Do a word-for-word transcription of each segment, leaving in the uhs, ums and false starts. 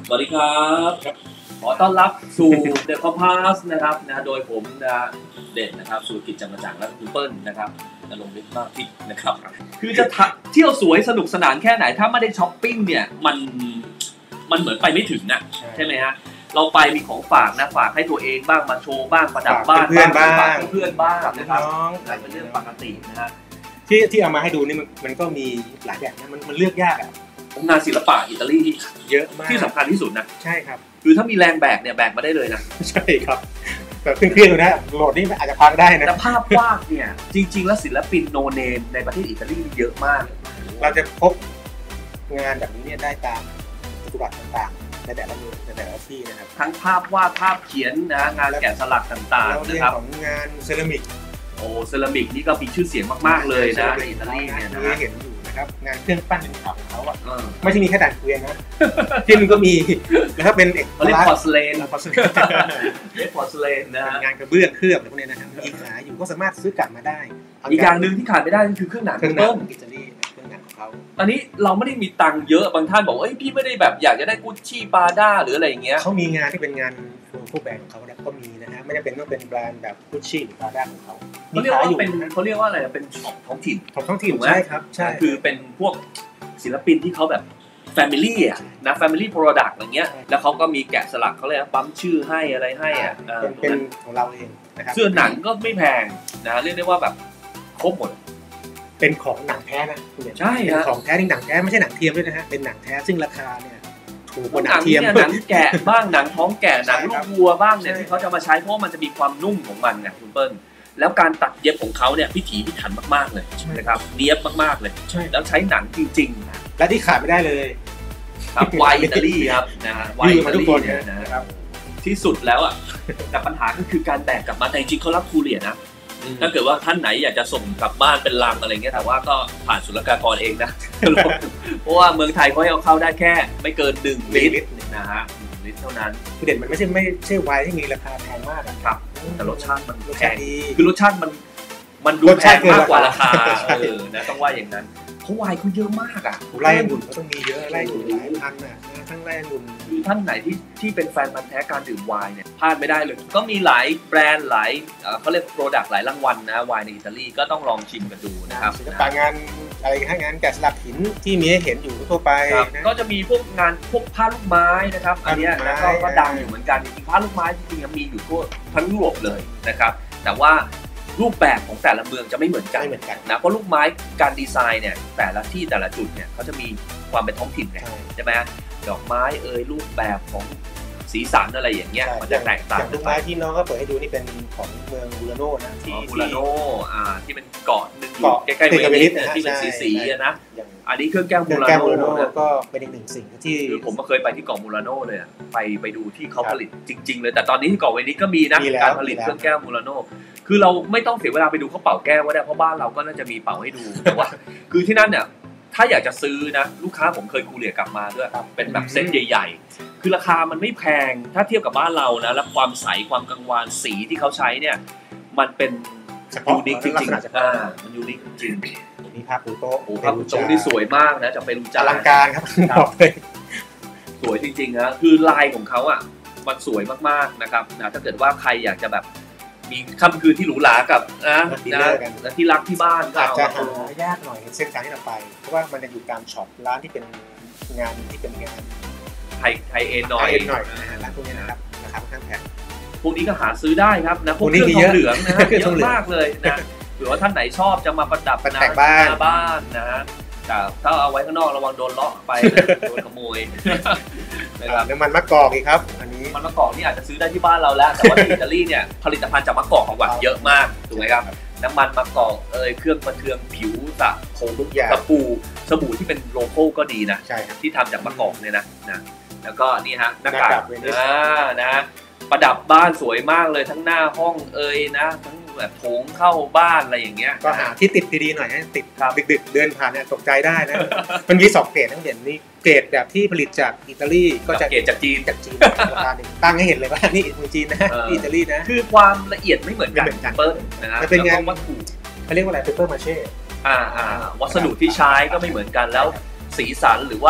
สวัสดีครับขอต้อนรับสู่เดอะคอมพาสนะครับนะโดยผมนะเด่นนะครับสุรกิจจำกระจ่างและคุณเปิ้ลนะครับนรงค์ฤทธิ์มากพิษนะครับคือจะเที่ยวสวยสนุกสนานแค่ไหนถ้าไม่ได้ช้อปปิ้งเนี่ยมันมันเหมือนไปไม่ถึงนะใช่ไหมฮะเราไปมีของฝากนะฝากให้ตัวเองบ้างมาโชว์บ้างประดับบ้านเพื่อนบ้างเพื่อนบ้างนะครับเป็นเรื่องปกตินะฮะที่ที่เอามาให้ดูนี่มันมันก็มีหลายแบบนะมันมันเลือกยากอ่ะงานศิลปะอิตาลีเยอะมากที่สำคัญที่สุดนะใช่ครับคือถ้ามีแรงแบกเนี่ยแบกมาได้เลยนะใช่ครับแบบเครียดๆเลยนะโหลดนี่อาจจะพังได้นะแต่ภาพวาดเนี่ยจริงๆแล้วศิลปินโนเนมในประเทศอิตาลีเยอะมากเราจะพบงานแบบนี้เนี่ยได้ตามจัตุรัสต่างๆในแต่ละเมืองในแต่ละที่นะครับทั้งภาพวาดภาพเขียนนะงานแกะสลักต่างๆนะครับของงานเซรามิกโอ้เซรามิกนี่ก็มีชื่อเสียงมากๆเลยนะในอิตาลีเนี่ยนะเห็นอยู่นะครับงานเครื่องปั้นดินเผาของเขาอ่ะไม่ใช่มีแค่ด่านเกวียนนะที่มันก็มีนะครับเป็นเอกลักษณ์พอร์สเลนพอร์สเลนพอร์สเลนนะงานกระเบื้องเคลือบอะไรพวกนี้นะครับมีขายอยู่ก็สามารถซื้อกลับมาได้อีกอย่างหนึ่งที่ขาดไม่ได้คือเครื่องหนังเครื่องหนังอิตาลีเครื่องหนังของเขาอันนี้เราไม่ได้มีตังค์เยอะบางท่านบอกว่าเอ้ยพี่ไม่ได้แบบอยากจะได้กุชชี่ปาด้าหรืออะไรอย่างเงี้ยเขามีงานที่เป็นงานพวกแบรนด์ของเขาก็มีนะฮะไม่ได้เป็นต้องเป็นแบรนด์แบบกุชชี่หรือปาด้าของเขาเขาเรียกว่าเป็นเขาเรียกว่าอะไรเป็นช็อปท้องถิ่นของท้องถิ่นใช่ครับใช่คือเป็นพวกศิลปินที่เขาแบบ Family อ่ะนะ Family Product อะไรเงี้ยแล้วเขาก็มีแกะสลักเขาเลยปั๊มชื่อให้อะไรให้อ่ะเป็นของเราเองนะครับเสื้อหนังก็ไม่แพงนะเรียกได้ว่าแบบครบหมดเป็นของหนังแท้นะใช่ฮะของแท้นี่หนังแท้ไม่ใช่หนังเทียมด้วยนะฮะเป็นหนังแท้ซึ่งราคาเนี่ยถูกกว่าหนังเทียมหนังแกะบ้างหนังท้องแกะหนังลูกวัวบ้างเนี่ยที่เขาจะมาใช้เพราะมันจะมีความนุ่มของมันไงคุณเปิ้ลแล้วการตัดเย็บของเขาเนี่ยพิถีพิถันมากๆเลยนะครับเนียบมากๆเลยแล้วใช้หนังจริงๆและที่ขาดไม่ได้เลยครับไวน์อิตาลีครับนะฮะไวน์อิตาลีนะครับที่สุดแล้วอ่ะแต่ปัญหาก็คือการแบกกลับมาแต่จริงๆเขารับคูเรียนะถ้าเกิดว่าท่านไหนอยากจะส่งกลับบ้านเป็นลังอะไรเงี้ยแต่ว่าก็ผ่านศุลกากรเองนะเพราะว่าเมืองไทยเขาให้เอาเข้าได้แค่ไม่เกินหนึ่งลิตรนะฮะลิตรเท่านั้นคือเด่นมันไม่ใช่ไม่ใช่ไวน์ที่มีราคาแพงมากครับแต่รสชาติมันแพงคือรสชาติมันมันดูแพงมากกว่าราคาเออนะต้องว่าอย่างนั้นเพราะไวน์เขาเยอะมากอ่ะไร่องุ่นเขาต้องมีเยอะไร่องุ่นหลายพันอ่ะทั้งไร่องุ่นคือท่านไหนที่ที่เป็นแฟนพันธุ์แท้การดื่มไวน์เนี่ยพลาดไม่ได้เลยก็มีหลายแบรนด์หลายเขาเรียกโปรดักต์หลายรางวัลนะไวน์ในอิตาลีก็ต้องลองชิมกันดูนะครับศิลปะงานอะไรให้งานแกะสลักหินที่มีให้เห็นอยู่ทั่วไปก็จะมีพวกงานพวกผ้าลูกไม้นะครับอันนี้นะก็ดังอยู่เหมือนกันจริงๆผ้าลูกไม้จริงๆมีอยู่ทั่วทั้งยุโรปเลยนะครับแต่ว่ารูปแบบของแต่ละเมืองจะไม่เหมือนกันนะเพราะลูกไม้การดีไซน์เนี่ยแต่ละที่แต่ละจุดเนี่ยเขาจะมีความเป็นท้องถิ่นไงใช่ไหมดอกไม้เอ่ยรูปแบบของสีสันอะไรอย่างเงี้ยมันจะแตกต่างลูกไม้ที่น้องก็เปิดให้ดูนี่เป็นของเมืองบูราโนนะที่บูราโนอ่าที่เป็นเกาะหนึ่งใกล้ๆเวนิสที่เป็นสีๆนะอันนี้เครื่องแก้วบูราโนก็เป็นอีกหนึ่งสิ่งที่คือผมเคยไปที่เกาะบูราโนเลยไปไปดูที่เขาผลิตจริงๆเลยแต่ตอนนี้ที่เกาะเวนิสก็มีนะการผลิตเครื่องแก้วบูราโนคือเราไม่ต้องเสียเวลาไปดูเขาเป่าแก้วก็ได้เพราะบ้านเราก็น่าจะมีเป่าให้ดูแต่ว่าคือที่นั่นเนี่ยถ้าอยากจะซื้อนะลูกค้าผมเคยคูเรียกลับมาด้วยเป็นแบบเซ็ตใหญ่ๆคือราคามันไม่แพงถ้าเทียบกับบ้านเรานะแล้วความใสความกังวานสีที่เขาใช้เนี่ยมันเป็นยูนิคจริงๆอ่ามันยูนิคจริงนี่ภาพปูโต้โอ้ภาพปูโต้นี่สวยมากนะจะไปรูจาอลังการครับบอกเลยสวยจริงๆนะคือลายของเขาอ่ะมันสวยมากๆนะครับนะถ้าเกิดว่าใครอยากจะแบบมีค่ำคืนที่หรูหรากับนะนะที่รักที่บ้านก็อาจจะหายากหน่อยเส้นทางที่เราไปเพราะว่ามันจะอยู่ตามช็อปร้านที่เป็นงานที่เป็นงานไทยไทยเอ็นหน่อยหน่อยร้านพวกนี้นะครับราคาค่อนข้างแพงพวกนี้ก็หาซื้อได้ครับนะพวกเครื่องทองเหลืองนะเยอะมากเลยนะหรือว่าท่านไหนชอบจะมาประดับนะบ้านบ้านนะแต่ถ้าเอาไว้ข้างนอกระวังโดนเลาะไปโดนขโมยนะครับน้ำมันมะกอกอีกครับอันนี้มันมะกอกนี่อาจจะซื้อได้ที่บ้านเราแล้วแต่ว่าที่อิตาลีเนี่ยผลิตภัณฑ์จากมะกอกของหวานเยอะมากถูกไหมครับน้ำมันมะกอกเอ่ยเครื่องประเทืองผิวสระผมทุกอย่างสบู่สบู่ที่เป็นโลโก้ก็ดีนะที่ทำจากมะกอกเนี่ยนะนะแล้วก็นี่ฮะหน้ากากนะนะประดับบ้านสวยมากเลยทั้งหน้าห้องเอ่ยนะทั้งแบบโถงเข้าบ้านอะไรอย่างเงี้ยก็หาที่ติดดีๆหน่อยให้ติดดึกๆเดินผ่านเนี่ยตกใจได้นะมันมีสองเกรดทั้งเด่นนี่เกรดแบบที่ผลิตจากอิตาลีก็จะเกรดจากจีนจากจีนราคาหนึ่งตั้งให้เห็นเลยว่านี่ของจีนนะอิตาลีนะคือความละเอียดไม่เหมือนกันเปิ้ลนะเป็นงานวัตถุเขาเรียกว่าอะไรเปเปอร์มาเช่อ่าอ่าวัสดุที่ใช้ก็ไม่เหมือนกันแล้วสีสันหรือว่า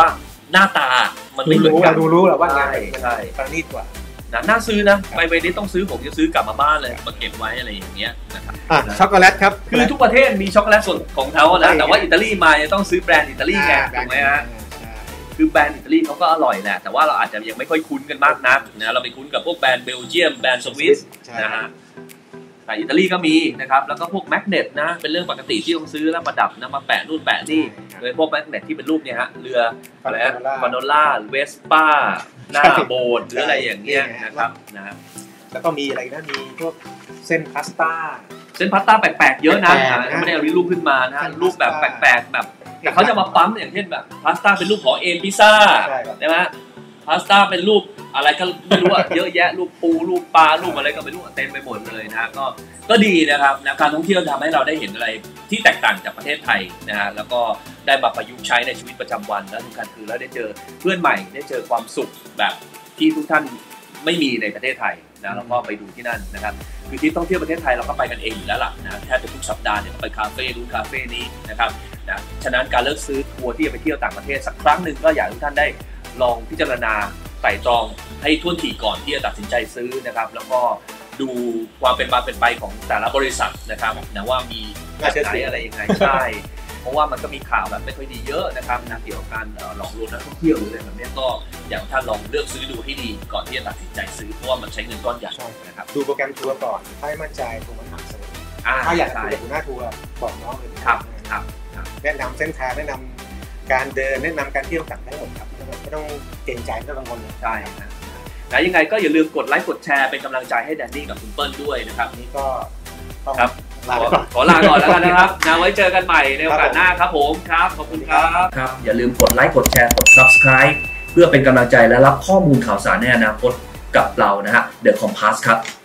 หน้าตามันไม่เหมือนกันเราดูรู้แหละว่าใช่ใช่ประณีตกว่านะน่าซื้อนะใบใบนี้ต้องซื้อผมจะซื้อกลับมาบ้านเลยมาเก็บไว้อะไรอย่างเงี้ยนะครับช็อกโกแลตครับคือทุกประเทศมีช็อกโกแลตส่วนของเขานะแต่ว่าอิตาลีมาจะต้องซื้อแบรนด์อิตาลีไงถูกไหมฮะคือแบรนด์อิตาลีเขาก็อร่อยแหละแต่ว่าเราอาจจะยังไม่ค่อยคุ้นกันมากนักนะเราไปคุ้นกับพวกแบรนด์เบลเยียมแบรนด์สวิสนะฮะแต่อิตาลีก็มีนะครับแล้วก็พวกแมกเนตนะเป็นเรื่องปกติที่ต้องซื้อแล้วประดับนะมาแปะนู่นแปะนี่โดยพวกแมกเนตที่เป็นรูปเนี่ยฮะเรืออะไรนะฟานโนล่าเวสป้าหน้าโบสถ์หรืออะไรอย่างเงี้ยนะครับนะแล้วก็มีอะไรนะมีพวกเส้นพาสต้าเส้นพาสต้าแปลกๆเยอะนะไม่ได้เอารูปขึ้นมานะรูปแบบแปลกๆแบบแต่เขาจะมาปั๊มอย่างเช่นแบบพาสต้าเป็นรูปของเอ็นพิซซ่าใช่ไหมพาสต้าเป็นรูปอะไรก็ไม่รู้อะเยอะแยะรูปปูรูปปลารูปอะไรก็ไม่รู้เต็มไปหมดเลยนะก็ก็ดีนะครับนะการท่องเที่ยวทำให้เราได้เห็นอะไรที่แตกต่างจากประเทศไทยนะฮะแล้วก็ได้มาประยุกต์ใช้ในชีวิตประจำวันและทุกการคือแล้วได้เจอเพื่อนใหม่ได้เจอความสุขแบบที่ทุกท่านไม่มีในประเทศไทยนะแล้วก็ไปดูที่นั่นนะครับคือที่ท่องเที่ยวประเทศไทยเราก็ไปกันเองอยู่แล้วล่ะนะแทบจะทุกสัปดาห์เนี่ยไปคาเฟ่รู้คาเฟ่นี้นะครับนะฉะนั้นการเลือกซื้อทัวร์ที่จะไปเที่ยวต่างประเทศสักครั้งหนึ่งก็อยากให้ทุกท่านได้ลองพิจารณาไต่ตรองให้ท่วนถี่ก่อนที่จะตัดสินใจซื้อนะครับแล้วก็ดูความเป็นมาเป็นไปของแต่ละบริษัทนะครับนะว่ามีแบบไหนอะไรยังไงใช่เพราะว่ามันก็มีข่าวแบบไม่ค่อยดีเยอะนะครับนะเกี่ยวกับการหลอกลวงนักท่องเที่ยวหรืออะไรแบบนี้ก็อยากให้ท่านลองเลือกซื้อดูให้ดีก่อนที่จะตัดสินใจซื้อเพราะว่ามันใช้เงินก้อนใหญ่นะครับดูโปรแกรมทัวร์ก่อนถ้าไม่มั่นใจโทรมาถามเสริมถ้าอยากคุยกับหัวหน้าทัวร์บอกน้องเลยครับครับแนะนำเส้นทางแนะนำการเดินแนะนำการเที่ยวต่างทั้งหมดครับไม่ต้องเกรงใจไม่ต้องกังวลใช่นะแล้วยังไงก็อย่าลืมกดไลค์กดแชร์เป็นกำลังใจให้แดนนี่กับคุณเปิ้ลด้วยนะครับนี่ก็ครับขอลาก่อนแล้วกันนะครับนะไว้เจอกันใหม่ในโอกาสหน้าครับผมครับขอบคุณครับครับอย่าลืมกดไลค์กดแชร์กด ซับสไครบ์ เพื่อเป็นกำลังใจและรับข้อมูลข่าวสารในอนาคตกับเรานะฮะ The Compass ครับ